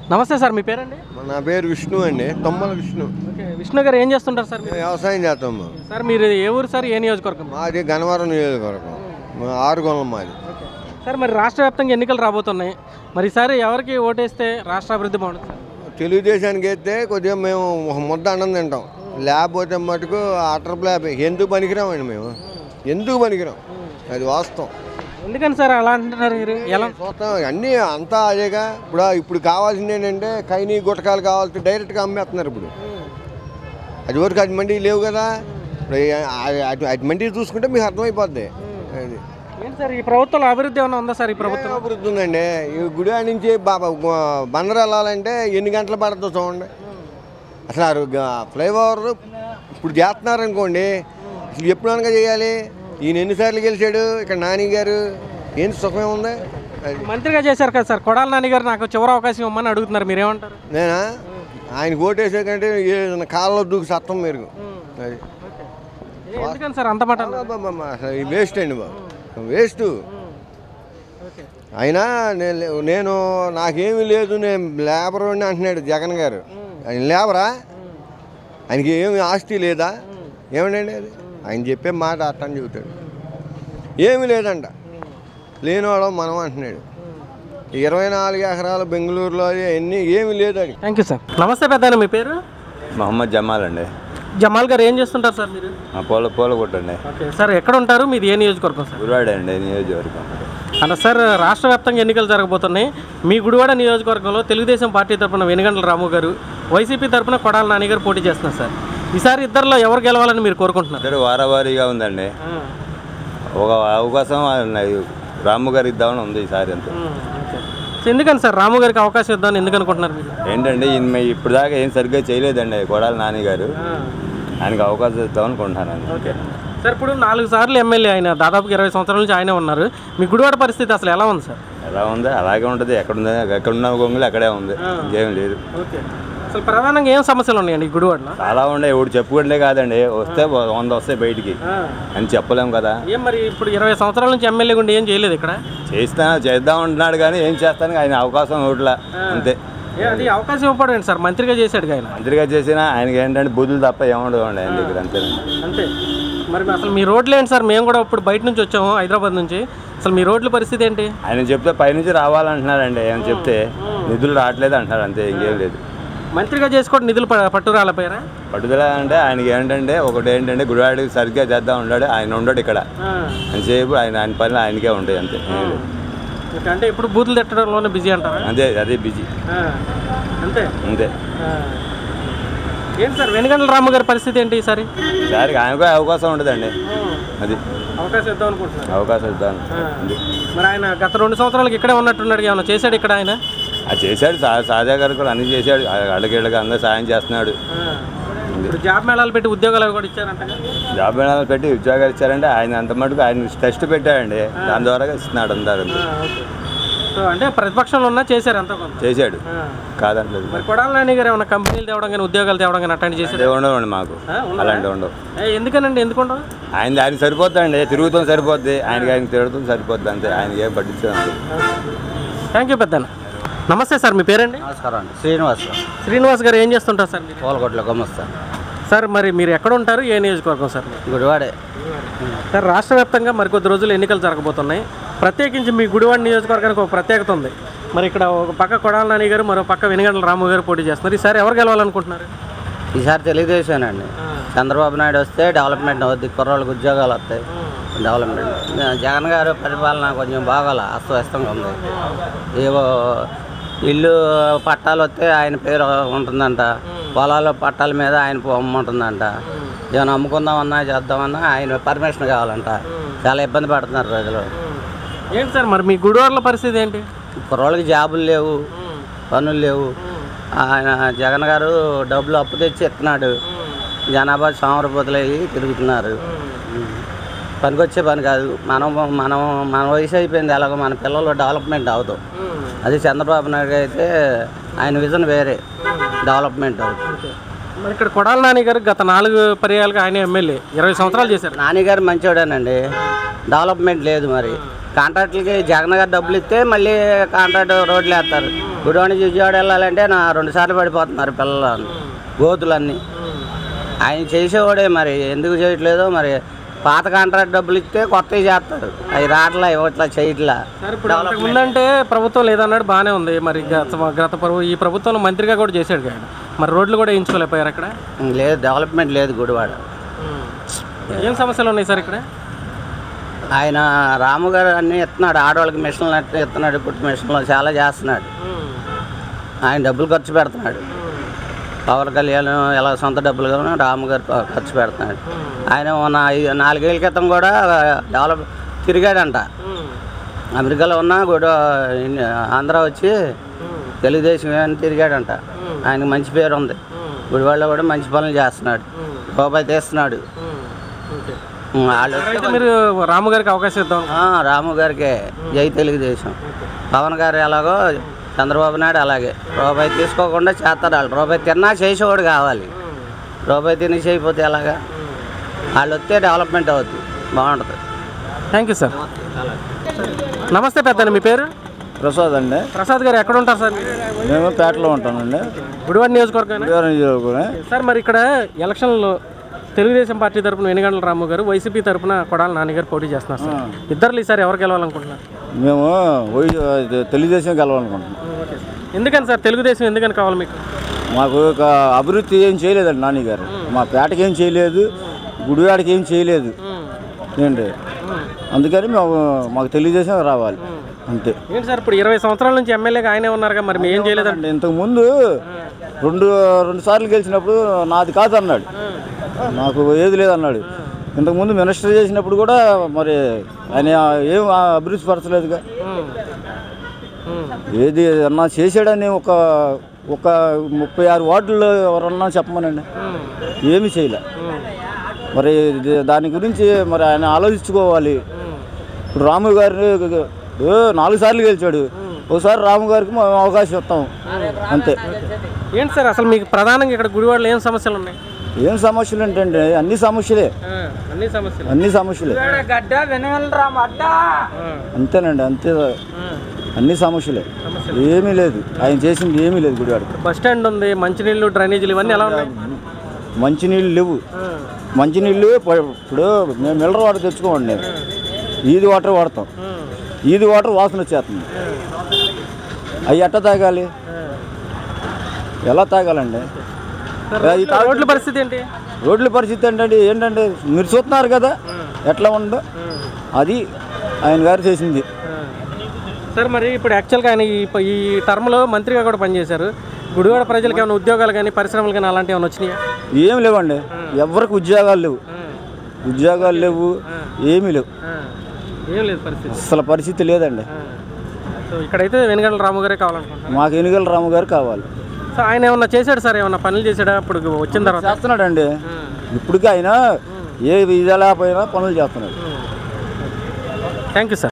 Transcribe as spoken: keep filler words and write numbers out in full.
నమస్తే సార్, మీ పేరండి? నా పేరు విష్ణు అండి, తొమ్మల విష్ణు. ఓకే, విష్ణు గారు ఏం చేస్తుంటారు సార్? వ్యవసాయం చేస్తాము సార్. మీరు ఏ ఊరు సార్, ఏ నియోజకవర్గం? మాది గన్నవరం నియోజకవర్గం, ఆరుగొండల మాది. సార్, మరి రాష్ట్ర వ్యాప్తంగా ఎన్నికలు రాబోతున్నాయి, మరి ఈసారి ఎవరికి ఓటేస్తే రాష్ట్ర అభివృద్ధి బాగుంటుంది సార్? తెలుగుదేశానికి అయితే కొద్దిగా మేము ఒక ముద్ద అన్నం తింటాం, లేకపోతే మటుకు అటర్ ప్లాప్ ఎందుకు పనికిరామండి మేము, ఎందుకు పనికిరాం, అది వాస్తవం. ఎందుకని సార్ అలా అంటున్నారు మీరు? ఎలా చూస్తాం అన్నీ అంతా అదేగా. ఇప్పుడు ఇప్పుడు కావాల్సింది ఏంటంటే కైనీ గుట్టకాలు కావాల్సి డైరెక్ట్గా అమ్మేస్తున్నారు ఇప్పుడు. అది వరకు అది మండి లేవు కదా, ఇప్పుడు అటు అటు మండి చూసుకుంటే మీకు అర్థమైపోద్ది. అది ఏంటి సార్, ఈ ప్రభుత్వంలో అభివృద్ధి ఏమైనా ఉందా సార్? ఈ ప్రభుత్వం అభివృద్ధి ఉందండి. ఈ గుడివాడ నుంచి బాబా బందర్ వెళ్ళాలంటే ఎన్ని గంటలు పడుతుందో చూడండి. అసలు ఫ్లైఓవర్ ఇప్పుడు చేస్తున్నారనుకోండి, అసలు ఎప్పుడనగా చేయాలి. ఈయన ఎన్నిసార్లు గెలిచాడు ఇక్కడ నాని గారు, ఏంటి సుఖమే ఉంది. మంత్రిగా చేశారు కదా సార్, కొడాలి నాని గారు నాకు చివరి అవకాశం ఇవ్వమని అడుగుతున్నారు, మీరేమంటారు? నేనా ఆయన ఓటేసే కంటే కాళ్ళలో దూకి సత్తం మెరుగు. అది ఎందుకని సార్ అంత మాట? అసలు వేస్ట్ అండి బాబు, వేస్ట్. అయినా నేను నేను నాకేమీ లేదు, నేను లేబర్ అని అంటున్నాడు జగన్ గారు. ఆయన లేబరా? ఆయనకి ఏమి ఆస్తి లేదా? ఏమండి అది ఆయన చెప్పే మాట అట్టని చెబుతాడు. ఏమీ లేదంట, లేనివాడు మనం అంటున్నాడు. ఇరవై నాలుగు ఎకరాలు బెంగళూరులో ఎన్ని ఏమీ లేదని. Thank you sir. నమస్తే పెద్దాయన, మీ పేరు? మహమ్మద్ జమాల్ అండి. జమాల్ గారు ఏం చేస్తుంటారు సార్ మీరు? పూల పూల కొట్టండి. ఓకే సార్, ఎక్కడ ఉంటారు? మీది ఏ నియోజకవర్గం సార్? గుడివాడ అండి నియోజకవర్గం. అంటే సార్, రాష్ట్ర వ్యాప్తంగా ఎన్నికలు జరగబోతున్నాయి. మీ గుడివాడ నియోజకవర్గంలో తెలుగుదేశం పార్టీ తరఫున వెనుగండ్ల రాము గారు, వైసీపీ తరఫున కొడాలి నాని గారు పోటీ చేస్తున్నారు సార్. ఈసారి ఇద్దరిలో ఎవరు గెలవాలని మీరు కోరుకుంటున్నారు? ఇద్దరు వారావారీగా ఉందండి. ఒక అవకాశం రాము గారు ఇద్దామని ఉంది ఈసారి అంతా. ఎందుకని సార్ రాము గారికి అవకాశం ఇద్దామని ఎందుకు అనుకుంటున్నారు మీరు? ఏంటండి ఈయన ఇప్పుడు దాకా ఏం సరిగ్గా చేయలేదండి కొడాలి నాని గారు, ఆయనకి అవకాశం ఇద్దాం అనుకుంటున్నాను. ఓకే సార్, ఇప్పుడు నాలుగు సార్లు ఎమ్మెల్యే ఆయన, దాదాపు ఇరవై సంవత్సరాల నుంచి ఆయనే ఉన్నారు. మీ గుడివాడ పరిస్థితి అసలు ఎలా ఉంది సార్? ఎలా ఉంది అలాగే ఉంటుంది, ఎక్కడుంది ఎక్కడున్న గొంగులు అక్కడే ఉంది, ఇంకేం లేదు. ఓకే, అసలు ప్రధానంగా ఏం సమస్యలు ఉన్నాయండి ఈ గుడివాడలో? చాలా ఉండే, ఇప్పుడు చెప్పుకుంటే కాదండి, వస్తే వంద వస్తాయి బయటికి అని చెప్పలేము కదా. ఏం మరి ఇప్పుడు ఇరవై సంవత్సరాల నుంచి ఎమ్మెల్యే ఉండి ఏం చేయలేదు ఇక్కడ? చేస్తా చేద్దాం అంటున్నాడు కానీ ఏం చేస్తాను, ఆయన అవకాశం ఇవ్వట్లా అంతే. అది అవకాశం ఇవ్వడం సార్, మంత్రిగా చేశాడు ఆయన. మంత్రిగా చేసినా ఆయనకి ఏంటంటే బుద్ధులు తప్ప ఏముండదు అండి ఆయన దగ్గర, అంతే అంతే. మరి అసలు మీ రోడ్లు ఏంటి సార్? మేము కూడా ఇప్పుడు బయట నుంచి వచ్చాము హైదరాబాద్ నుంచి, అసలు మీ రోడ్ల పరిస్థితి ఏంటి? ఆయన చెప్తే పైనుంచి రావాలంటున్నారండి, ఆయన చెప్తే నిధులు రావట్లేదు అంటున్నారు, అంతే ఇంకేం లేదు. మంత్రిగా చేసుకోవడం నిధులు పట్టు రాలేపోయారా? పట్టుదల అంటే ఆయనకి ఏంటంటే ఒకటి ఏంటంటే గుడివాడికి సరిగ్గా చేద్దాం ఉన్నాడు, ఆయన ఉండడు ఇక్కడ అని చెప్పి ఆయన ఆయన పనులు ఆయనకే ఉంటాయి అంతే. అంటే ఇప్పుడు బూతులు తిట్టడంలోనే బిజీ అంటారా? అంతే, అదే బిజీ అంతే అంతే. ఏంటి సార్ వెనుగండ్ల రాము గారి పరిస్థితి ఏంటి ఈసారి? ఈసారికి ఆయనకు అవకాశం ఉండదండి, అది అవకాశం ఇద్దాం అనుకుంటున్నాను. అవకాశం ఇద్దాం. మరి ఆయన గత రెండు సంవత్సరాలకి ఇక్కడే ఉన్నట్టున్నాడు, ఏమైనా చేశాడు ఇక్కడ ఆయన? అది చేశాడు, సాజా గారు కూడా అన్ని చేశాడు, అడగేళ్ళకి అందరూ సాయం చేస్తున్నాడు. ఇప్పుడు జాబ్ మేళాలు పెట్టి ఉద్యోగాలు కూడా ఇచ్చారంట. జాబ్ మేళాలు పెట్టి ఉద్యోగాలు ఇచ్చారంటే ఆయన అంత మటుకు ఆయన టెస్ట్ పెట్టాడండి, దాని ద్వారా ఇస్తున్నాడు అందరు. అంటే ప్రతిపక్షంలో ఉన్నా చేశారు, అంత చేశాడు కాదండి. మరి కొడాలి నాని గారు ఏమైనా కంపెనీలు తేవడం కానీ ఉద్యోగాలు తేవడం కానీ అట్లాంటి చేశారు? ఉండవండి మాకు అలాంటివి ఉండవు. ఎందుకనండి, ఎందుకు ఉండవు? ఆయన ఆయన సరిపోద్దండి, తిరుగుతాం సరిపోద్ది, ఆయనకి ఆయన తిరుగుతాం సరిపోద్ది అంతే, ఆయనకి ఏం పట్టించదు. థ్యాంక్ యూ పెద్దన్న. నమస్తే సార్, మీ పేరండి? నమస్కారం అండి, శ్రీనివాస్. శ్రీనివాస్ గారు ఏం చేస్తుంటారు సార్? పోలకోట్లో గమనిస్తా సార్. మరి మీరు ఎక్కడ ఉంటారు, ఏ నియోజకవర్గం సార్? గుడివాడే సార్. రాష్ట్ర వ్యాప్తంగా మరికొద్ది రోజులు ఎన్నికలు జరగబోతున్నాయి, ప్రత్యేకించి మీ గుడివాడ నియోజకవర్గానికి ఒక ప్రత్యేకత ఉంది. మరి ఇక్కడ ఒక పక్క కొడాలి నాని గారు, మరో పక్క వెనుగండ్ల రాము గారు పోటీ చేస్తున్నారు. ఈసారి ఎవరు గెలవాలనుకుంటున్నారు? ఈసారి తెలుగుదేశం అండి. చంద్రబాబు నాయుడు వస్తే డెవలప్మెంట్ అవుద్ది, కుర్రోళ్ళకి ఉద్యోగాలు వస్తాయి, డెవలప్మెంట్. జగన్ గారు పరిపాలన కొంచెం బాగాల అస్తవ్యస్తంగా ఉంది. ఏవో ఇల్లు పట్టాలు వస్తే ఆయన పేరు ఉంటుందంట, పొలాల పట్టాల మీద ఆయన బొమ్మ ఉంటుందంట. ఏమైనా అమ్ముకుందామన్నా చేద్దామన్నా ఆయన పర్మిషన్ కావాలంట. చాలా ఇబ్బంది పడుతున్నారు ప్రజలు. ఏంటి సార్ మరి మీ గుడివాడల పరిస్థితి ఏంటి? కుర్రోళ్ళకి జాబులు లేవు, పనులు లేవు. ఆయన జగన్ గారు డబ్బులు అప్పు తెచ్చి ఇస్తున్నాడు, జనాభా సోమరపోతులు అయ్యి తిరుగుతున్నారు. పనికొచ్చే పని కాదు. మనం మనం మన వయసు అయిపోయింది, ఎలాగో మన పిల్లలు డెవలప్మెంట్ అవుతాం. అది చంద్రబాబు నాయుడు అయితే ఆయన విజన్ వేరే, డెవలప్మెంట్ అవుతుంది. మరి ఇక్కడ కొడాలి నాని గారు గత నాలుగు పర్యాలుగా ఆయన ఎమ్మెల్యే ఇరవై సంవత్సరాలు చేశారు. నాని గారు మంచివాడేనండి, డెవలప్మెంట్ లేదు. మరి కాంట్రాక్టులకి జగన్ గారు డబ్బులు ఇస్తే మళ్ళీ కాంట్రాక్ట్ రోడ్లు వేస్తారు. గుడివాడ నుంచి విజయవాడ వెళ్ళాలంటే నా రెండు సార్లు పడిపోతున్నారు పిల్లలు గోతులన్నీ. ఆయన చేసేవాడే మరి ఎందుకు చేయట్లేదో మరి. పాత కాంట్రాక్ట్ డబ్బులు ఇస్తే కొత్తవి చేస్తారు, అవి రావట్లా ఇవ్వట్లా చేయట్లా. ముందంటే ప్రభుత్వం లేదన్నాడు, బాగానే ఉంది. మరి గత గత ప్రభు ఈ ప్రభుత్వంలో మంత్రిగా కూడా చేశాడు కదా, మరి రోడ్లు కూడా వేయించుకోలేకపోయారు అక్కడ. లేదు, డెవలప్మెంట్ లేదు గుడివాడ. ఏం సమస్యలు ఉన్నాయి సార్ ఇక్కడ? ఆయన రాము గారు అన్నీ ఇస్తున్నాడు, ఆడవాళ్ళకి మిషన్లు అట్లా ఇస్తున్నాడు, పుట్టి మిషన్లు చాలా చేస్తున్నాడు. ఆయన డబ్బులు ఖర్చు పెడుతున్నాడు. పవన్ కళ్యాణ్ ఎలా సొంత డబ్బులు కానీ రాము గారు ఖర్చు పెడుతున్నాడు. ఆయన మొన్న నాలుగేళ్ళ క్రితం కూడా డెవలప్ తిరిగాడంట. అమెరికాలో ఉన్న కూడా ఆంధ్ర వచ్చి తెలుగుదేశం ఏమైనా తిరిగాడంట. ఆయనకు మంచి పేరు ఉంది. గుడివాడలో కూడా మంచి పనులు చేస్తున్నాడు, రూపాయి తీస్తున్నాడు. వాళ్ళు మీరు రాము గారికి అవకాశం ఇద్దాం. రాము గారికే జై తెలుగుదేశం. పవన్ గారు ఎలాగో చంద్రబాబు నాయుడు అలాగే రూపాయి తీసుకోకుండా చేస్తారు. వాళ్ళు రూపాయి తిన్నా చేసేవాడు కావాలి, రూపాయి తిని చేయకపోతే ఎలాగా? వాళ్ళు వస్తే డెవలప్మెంట్ అవుతుంది, బాగుంటుంది. Thank you sir. నమస్తే పెద్ద, మీ పేరు? ప్రసాద్ అండి. ప్రసాద్ గారు ఎక్కడ ఉంటారు సార్? మేము పేటలో ఉంటానండి, గుడివాడ నియోజకవర్గం. సార్ మరి ఇక్కడ ఎలక్షన్లో తెలుగుదేశం పార్టీ తరఫున వెనుగండ్ల రాము గారు, వైసీపీ తరఫున కొడాల నాన్నగారు పోటీ చేస్తున్నారు సార్. ఇద్దరు ఈసారి ఎవరు గెలవాలనుకుంటున్నారు? మేము తెలుగుదేశం గెలవాలనుకుంటున్నాం. ఎందుకని సార్ తెలుగుదేశం ఎందుకని కావాలి మీకు? మాకు ఒక అభివృద్ధి ఏం చేయలేదండి నాని గారు. మా పేటకి ఏం చేయలేదు, గుడివాడకి ఏం చేయలేదు ఏంటి. అందుకని మేము మాకు తెలుగుదేశం రావాలి అంతే. ఏంటి సార్ ఇప్పుడు ఇరవై సంవత్సరాల నుంచి ఎమ్మెల్యేగా ఆయనే ఉన్నారుగా, మరి మేము ఏం చేయలేదండి? ఇంతకుముందు రెండు రెండు సార్లు గెలిచినప్పుడు నాది కాదు అన్నాడు, నాకు ఏది లేదన్నాడు. ఇంతకుముందు మినిస్టర్ చేసినప్పుడు కూడా మరి ఆయన ఏం అభివృద్ధి పరచలేదుగా. ఏది అన్నా చేశాడని ఒక ఒక ముప్పై ఆరు వార్డుల్లో ఎవరన్నా చెప్పమనండి, ఏమీ చేయలే. మరి దాని గురించి మరి ఆయన ఆలోచించుకోవాలి. ఇప్పుడు రాము గారిని నాలుగు సార్లు గెలిచాడు, ఒకసారి రాము గారికి మేము అవకాశం ఇస్తాం అంతే. ఏంటి సార్ అసలు మీకు ప్రధానంగా ఇక్కడ గుడివాడలో ఏం సమస్యలు ఉన్నాయి? ఏం సమస్యలు ఏంటంటే అన్ని సమస్యలే, అన్ని సమస్యలు అన్ని సమస్యలే అంతేనండి, అంతే. అన్ని సమస్యలే, ఏమీ లేదు. ఆయన చేసింది ఏమీ లేదు. గుడివాడకి బస్ స్టాండ్ ఉంది, మంచినీళ్ళు, డ్రైనేజీలు ఇవన్నీ ఎలా ఉన్నాయి? మంచినీళ్ళు లేవు. మంచినీళ్ళు ఇప్పుడు మేము మినరల్ వాటర్ తెచ్చుకోమండి, నేను ఈది వాటర్ వాడతాం. ఈది వాటర్ వాసన వచ్చేస్తుంది, అవి ఎట్ట తాగాలి? ఎలా తాగాలండి? రోడ్ల పరిస్థితి ఏంటి? రోడ్ల పరిస్థితి ఏంటంటే ఏంటంటే మీరు చూస్తున్నారు కదా ఎట్లా ఉందో, అది ఆయన గారు చేసింది. సార్ మరి ఇప్పుడు యాక్చువల్గా ఆయన ఈ టర్మ్లో మంత్రిగా కూడా పనిచేశారు. గుడివాడ ప్రజలకు ఏమైనా ఉద్యోగాలు కానీ పరిశ్రమలు కానీ అలాంటివి ఏమైనా వచ్చినాయా? ఏమి లేవండి, ఎవరికి ఉద్యోగాలు లేవు, ఉద్యోగాలు లేవు, ఏమీ లేవు, ఏం లేదు పరిస్థితి, అసలు పరిస్థితి లేదండి. సో ఇక్కడైతే వెనుగండ్ల రాము గారే కావాలనుకుంటున్నాను. మాకు వెనుగండ్ల రాము గారు కావాలి. సో ఆయన ఏమన్నా చేశాడు సార్, ఏమన్నా పనులు చేశాడా? ఇప్పుడు వచ్చిన తర్వాత చేస్తున్నాడండి. ఇప్పటికీ ఆయన ఏ విధాలా పైన పనులు చేస్తున్నాడు. Thank you sir.